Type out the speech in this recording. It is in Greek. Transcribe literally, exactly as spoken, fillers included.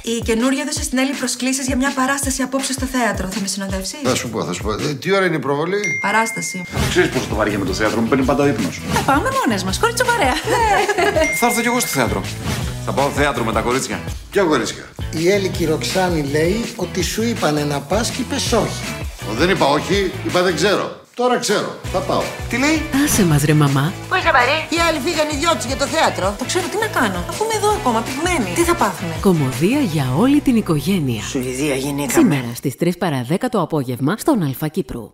Η καινούρια έδωσε στην Έλλη προσκλήσεις για μια παράσταση απόψε στο θέατρο. Θα με συνοδεύσεις? Θα σου πω, θα σου πω. Ε, τι ώρα είναι η προβολή? Παράσταση. Ξέρεις πόσο το βαριά με το θέατρο, μου παίρνει πάντα ο ύπνος. Θα πάμε μόνες μας, κορίτσο παρέα. Θα έρθω κι εγώ στο θέατρο. Θα πάω θέατρο με τα κορίτσια. Ποια κορίτσια? Η Έλλη Κυροξάνη λέει ότι σου είπανε να πας και είπες όχι. Ο, δεν είπα όχι, είπα δεν ξέρω. Τώρα ξέρω, θα πάω. Τι λέει? Άσε μας ρε μαμά. Πού είσαι Μαρή? Οι άλλοι φύγαν οι δυο τους για το θέατρο. Το ξέρω τι να κάνω, αφού είμαι εδώ ακόμα πυγμένη. Τι θα πάθουμε? Κομμωδία για όλη την οικογένεια. Σουηδία γυναίκα. Σήμερα στις τρεις παρά δέκα το απόγευμα στον Αλφα Κύπρου.